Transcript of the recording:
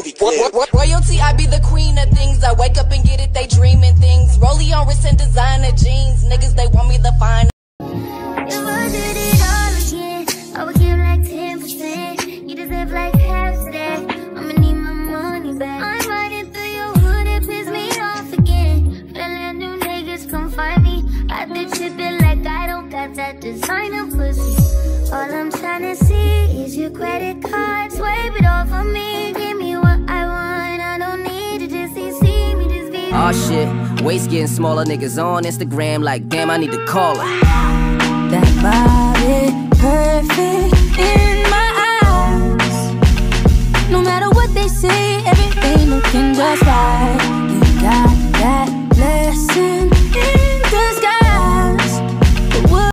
Royalty, I be the queen of things. I wake up and get it, they dreaming things. Rollie on wrist and designer jeans. Niggas, they want me the fine. If I did it all again, I would give like 10%. You deserve like half today. I'ma need my money back. I'm riding through your hood, it piss me off again. Feeling new niggas come find me. I be tripping like I don't got that designer pussy. All I'm trying to see is your credit card. Swipe it off on me, give me what I want. I don't need to just see me, just be. Aw shit, waist getting smaller. Niggas on Instagram like, damn, I need to call her. That body